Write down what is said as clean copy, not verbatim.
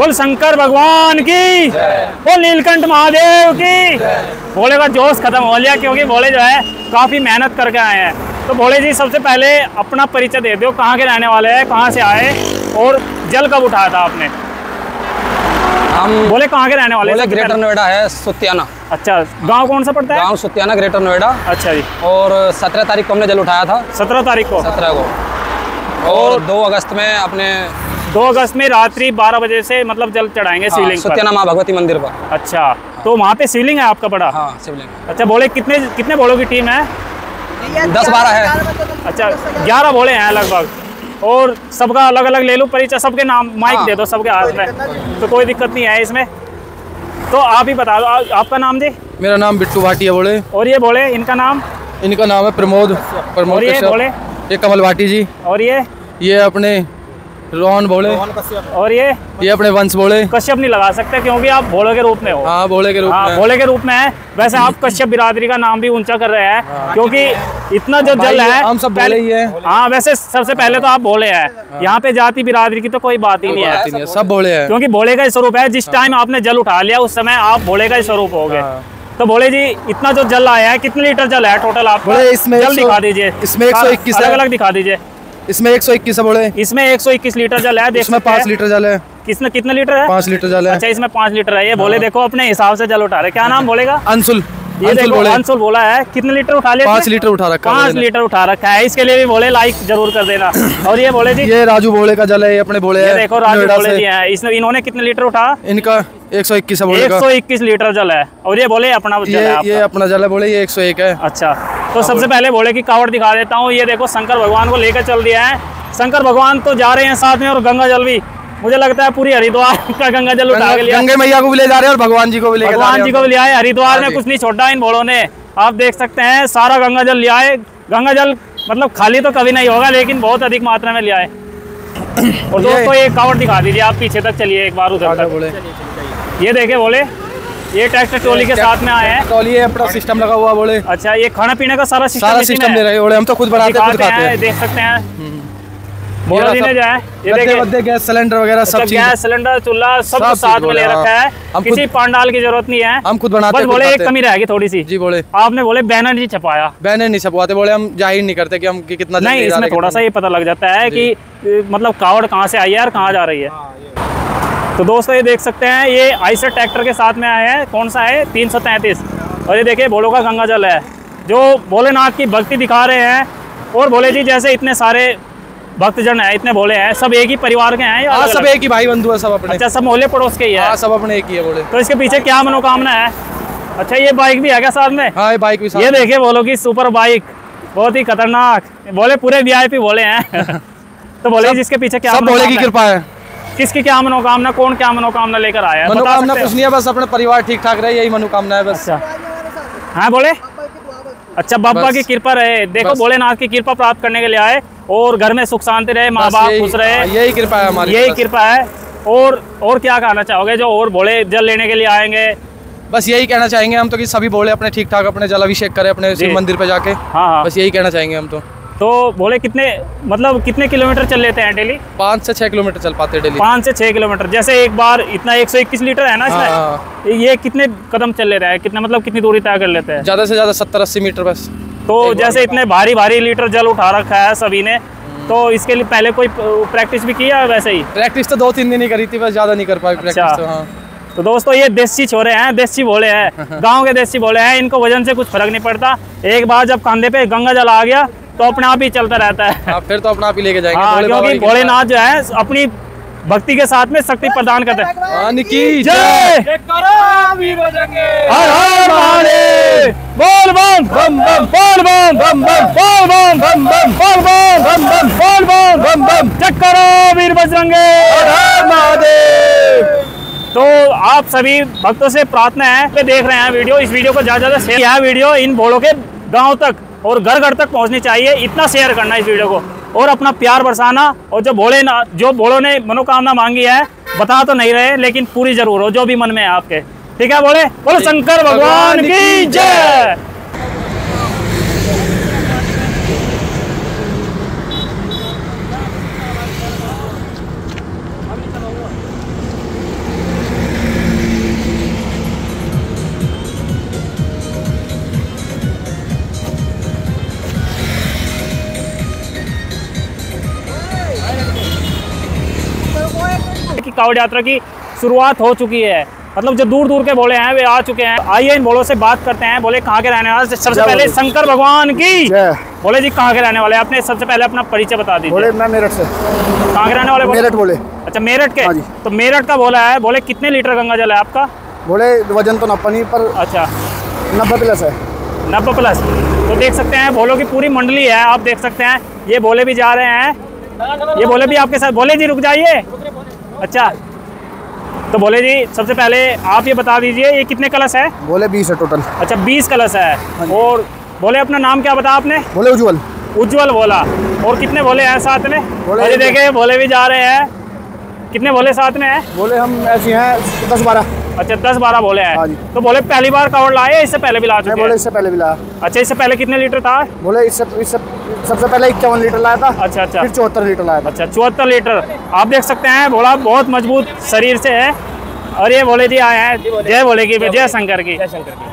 बोल शंकर भगवान की, बोल नीलकंठ महादेव की। भोले का जोश खत्म हो गया क्योंकि भोले जो है काफी मेहनत करके आए हैं। तो भोले जी सबसे पहले अपना परिचय दे दो, कहाँ के रहने वाले हैं, कहाँ से आए और जल कब उठाया था आपने? हम बोले कहाँ के रहने वाले? बोले ग्रेटर नोएडा है, सुतियाना। अच्छा, गांव कौन सा पड़ता है? गांव सुतियाना, ग्रेटर नोएडा। अच्छा जी। और 17 तारीख को हमने जल उठाया था। 17 तारीख को? 17 को। और 2 अगस्त में अपने 2 अगस्त में रात्रि 12 बजे से मतलब जल चढ़ाएंगे शिवलिंग पर? सुतियाना माँ भगवती मंदिर पर। अच्छा, तो वहाँ पे शिवलिंग है आपका बड़ा? हाँ, शिवलिंग। अच्छा, भोले कितने भोलों की टीम है? 10-12 है। अच्छा, 11 भोले हैं लगभग। और सबका अलग अलग ले लूँ परिचय, सबके नाम माइक दे दो सबके हाथ में, तो कोई दिक्कत नहीं है इसमें। तो आप ही बता दो, आपका नाम जी? मेरा नाम बिट्टू भाटी है बोले। और ये बोले इनका नाम? इनका नाम है प्रमोद और ये बोले? ये कमल भाटी जी। और ये अपने रोहन बोले। और ये अपने वंश बोले। कश्यप नहीं लगा सकते क्योंकि आप भोले के रूप में हो। हाँ, भोले के रूप में। भोले के रूप में है। वैसे आप कश्यप बिरादरी का नाम भी ऊंचा कर रहे हैं क्योंकि इतना जो जल है हम सब भोले ही है। हाँ, वैसे सबसे पहले तो आप भोले हैं। यहाँ पे जाति बिरादरी की तो कोई बात ही नहीं है, सब भोले हैं क्योंकि भोले का ही स्वरूप है। जिस टाइम आपने जल उठा लिया उस समय आप भोले का ही स्वरूप हो गए। तो भोले जी इतना जो जल आया है, कितने लीटर जल है टोटल आपका? इसमें जल दिखा दीजिए। इसमें 121 अलग अलग दिखा दीजिए। इसमें 121 है बोले। इसमें 121 लीटर जल है। इसमें 5 लीटर जल है। कितने लीटर है? 5 लीटर जल है। अच्छा, इसमें 5 लीटर है। ये बोले देखो अपने हिसाब से जल उठा रहे। क्या नाम बोलेगा? अंशुल। ये देखो अंशुल बोला है। कितने लीटर उठा लिया? 5 लीटर उठा रखा है। 5 लीटर उठा रखा है। इसके लिए भी बोले लाइक जरूर कर देना। और ये बोले जी? ये राजू भोले का जल है, ये अपने भोले है। देखो राजू भोले जी हैं। इसने इन्होंने कितने लीटर उठा? इनका 121 है बोले का। 121 लीटर जल है। और ये बोले अपना जल है आपका? ये अपना जल है बोले, ये 101 है। अच्छा, तो सबसे पहले भोले की कावड़ दिखा देता हूँ। ये देखो शंकर भगवान को लेकर चल दिया है। शंकर भगवान तो जा रहे हैं साथ में, और गंगा जल भी मुझे लगता है पूरी हरिद्वार का गंगा जल उठा के लिया। गंगे मैया को भी ले जा रहे हैं और भगवान जी को भी ले जा रहे हैं। भगवान जी को भी ले आए। हरिद्वार में कुछ नहीं छोड़ा इन भोलों ने। आप देख सकते हैं सारा गंगा जल ले आए। गंगा जल मतलब खाली तो कभी नहीं होगा, लेकिन बहुत अधिक मात्रा में ले आए। और दोस्तों ये कावड़ दिखा दीजिए, आप पीछे तक चलिए एक बार उधर तक। ये देखे बोले, ये ट्रैक्टर ट्रॉली के साथ में आए हैं। ट्रॉली है, अपना सिस्टम लगा हुआ बोले। अच्छा, ये खाने पीने का सारा सिस्टम ले रहे हैं। हम तो खुद बनाते हैं, खुद खाते हैं। देख सकते हैं बोलो जी ने जो है ये देखिए गैस सिलेंडर वगैरह सब चीज, गैस सिलेंडर चूल्हा सब साथ में ले रखा है। किसी पंडाल की जरूरत नहीं है, हम खुद बनाते हैं। बस बोले एक कमी रहेगी थोड़ी सी जी। बोले आपने बोले बैनर नहीं छपाया। बैनर नहीं छपवाते बोले, हम जाहिर नहीं करते कि हम कितना नहीं। इसमें थोड़ा सा ये पता लग जाता है कि मतलब कावड़ कहाँ से आई है और कहाँ जा रही है। तो दोस्तों ये देख सकते हैं, ये आइसर ट्रैक्टर के साथ में आए हैं। कौन सा है? 333। और ये देखिए भोलों का गंगा जल है जो भोलेनाथ की भक्ति दिखा रहे हैं। और भोले जी जैसे इतने सारे भक्तजन है, इतने भोले हैं, सब एक ही परिवार के हैं? हाँ, सब एक ही भाई बंधु है सब अपने। अच्छा, सब मोहल्ले पड़ोस के ही है? सब अपने एक ही है बोले। तो इसके पीछे क्या मनोकामना है? अच्छा, ये बाइक भी है क्या साथ में? हाँ, ये बाइक भी साथ। ये देखिए बोलो की सुपर बाइक, बहुत ही खतरनाक। बोले पूरे VIP बोले हैं। तो बोले जिसके पीछे क्या? सब भोले की कृपा है। किसकी क्या मनोकामना? कौन क्या मनोकामना लेकर आया है? मनोकामना कुछ नहीं है, बस अपने परिवार ठीक ठाक रहे, यही मनोकामना है बस। हाँ बोले, अच्छा बाबा की कृपा रहे। देखो भोलेनाथ की कृपा प्राप्त करने के लिए आए और घर में सुख शांति रहे, माँ बाप खुश रहे, यही कृपा है हमारी, यही कृपा है। और क्या कहना चाहोगे जो और भोले जल लेने के लिए आएंगे? बस यही कहना चाहेंगे हम तो कि सभी भोले अपने ठीक ठाक अपने जल अभिषेक करें अपने शिव मंदिर पे जाके। हाँ, बस यही कहना चाहेंगे हम तो भोले कितने किलोमीटर चल लेते हैं डेली? 5 से 6 किलोमीटर चल पाते हैं डेली। 5 से 6 किलोमीटर। जैसे एक बार इतना 121 लीटर है ना इसमें, ये कितने कदम चल लेते हैं? कितनी दूरी तय कर लेते हैं? ज्यादा से ज्यादा 70-80 मीटर बस। तो जैसे इतने भारी लीटर जल उठा रखा है सभी ने, तो इसके लिए पहले कोई प्रैक्टिस भी किया? वैसे ही प्रैक्टिस तो 2-3 दिन ही करी थी, बस ज्यादा नहीं कर पाई प्रैक्टिस तो। हाँ, तो दोस्तों ये देसी छोरे हैं, देसी भोले हैं। गांव के देसी भोले हैं, इनको वजन से कुछ फर्क नहीं पड़ता। एक बार जब कंधे पे गंगा जल आ गया तो अपने आप ही चलता रहता है। फिर तो अपने आप ही लेके जाएंगे। क्योंकि भोलेनाथ जो है अपनी भक्ति के साथ में शक्ति प्रदान करते हैं। बोल बम बम बम, बोल बम बम बम, बोल बम बम बम, बोल बम बम बम, बोल बम बम बम, चक्करो वीर बजरंगे, हर महादेव। तो आप सभी भक्तों से प्रार्थना है कि देख रहे हैं वीडियो, इस वीडियो को ज्यादा शेयर, यह वीडियो इन भोलों के गांव तक और घर घर तक पहुंचनी चाहिए। इतना शेयर करना इस वीडियो को और अपना प्यार बरसाना। और जो भोलों ने मनोकामना मांगी है, बता तो नहीं रहे लेकिन पूरी जरूर हो जो भी मन में है आपके। ठीक है, बोलो शंकर भगवान की जय। कावड़ यात्रा की शुरुआत हो चुकी है। मतलब जो दूर दूर के भोले हैं वे आ चुके हैं। आइए इन भोलों से बात करते हैं। बोले कहाँ के रहने वाले? सबसे पहले शंकर भगवान की बोले जी कहाँ के रहने वाले? आपने सबसे पहले अपना परिचय बता दीजिए। बोले मैं मेरठ से। कहाँ के रहने वाले? मेरठ बोले। अच्छा मेरठ के। हाँ जी। तो मेरठ का बोला है। बोले कितने लीटर गंगा जल है आपका? बोले वजन तो नपा नहीं पर अच्छा 90 प्लस है। 90 प्लस। तो देख सकते हैं भोलों की पूरी मंडली है। आप देख सकते हैं ये भोले भी जा रहे हैं। ये भोले भी आपके साथ। भोले जी रुक जाइए। अच्छा तो भोले जी सबसे पहले आप ये बता दीजिए ये कितने कलश है? बोले 20 है टोटल। अच्छा 20 कलश है। और बोले अपना नाम क्या बताया आपने? बोले उज्जवल। उज्जवल बोला। और कितने भोले हैं साथ में? बोले अरे देखे भोले भी जा रहे हैं। कितने भोले साथ में हैं? बोले हम ऐसे हैं 10-12। अच्छा 10-12 भोले हैं। हाँ जी। तो बोले पहली बार कावड़ लाए इससे पहले भी ला चुके बोले हैं? इससे पहले भी लाया। अच्छा इससे पहले कितने लीटर था? बोले इससे सबसे पहले 51 लीटर लाया था। अच्छा फिर 74 लीटर लाया था। अच्छा 74 लीटर। आप देख सकते हैं भोला बहुत मजबूत शरीर से है। और ये भोले जी आए हैं। जय भोले की, जय शंकर की।